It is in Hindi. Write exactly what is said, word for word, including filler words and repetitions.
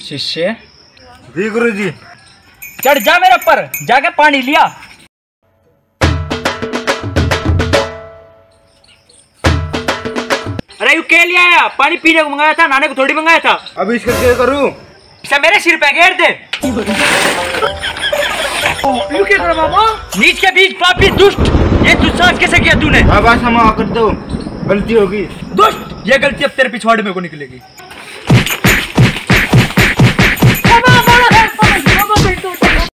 शिष्य जी गुरु जी। चढ़ जा मेरे ऊपर, जाके पानी लिया। अरे यू क्या लिया आया? पानी पीने को मंगाया था, नहाने को थोड़ी मंगाया था। अब इसका क्या करूं? इसे मेरे सिर पे घेर दे। यू क्या करो बाबा? नीच के बीच पापी दुष्ट, ये दुस्साहस कैसे किया तूने? हाँ बस हम कर दो, गलती होगी। दुष्ट, ये गलती अब तेरे पिछवाड़े में को निकलेगी।